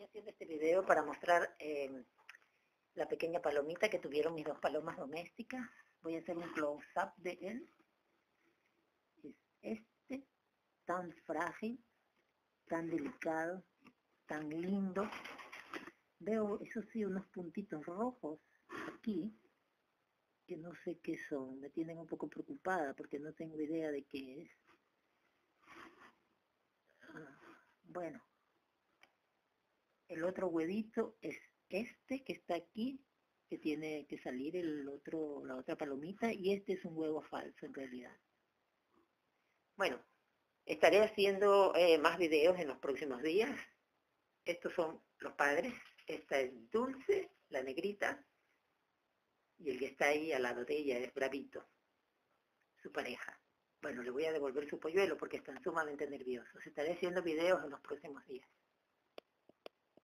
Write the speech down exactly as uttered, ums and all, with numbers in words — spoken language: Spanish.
Estoy haciendo este video para mostrar eh, la pequeña palomita que tuvieron mis dos palomas domésticas. Voy a hacer un close-up de él. Es este, tan frágil, tan delicado, tan lindo. Veo, eso sí, unos puntitos rojos aquí, que no sé qué son. Me tienen un poco preocupada porque no tengo idea de qué es. Ah, bueno. El otro huevito es este que está aquí, que tiene que salir el otro, la otra palomita, y este es un huevo falso en realidad. Bueno, estaré haciendo eh, más videos en los próximos días. Estos son los padres. Esta es Dulce, la negrita, y el que está ahí al lado de ella es Bravito, su pareja. Bueno, le voy a devolver su polluelo porque están sumamente nerviosos. Estaré haciendo videos en los próximos días.